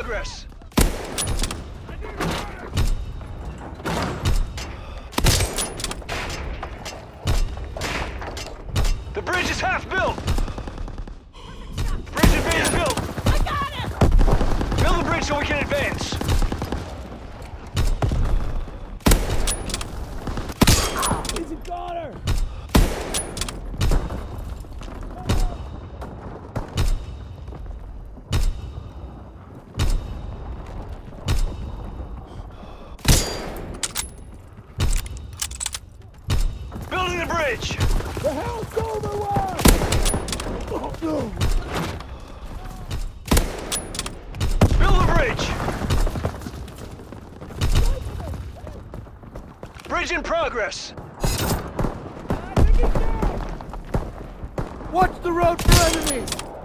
progress. The bridge is half built. Bridge is being built. I got it! Build the bridge so we can advance. He's a goner! Building the bridge. The hell's over, one! Oh, no. Build the bridge. Bridge in progress. Watch the road for enemies!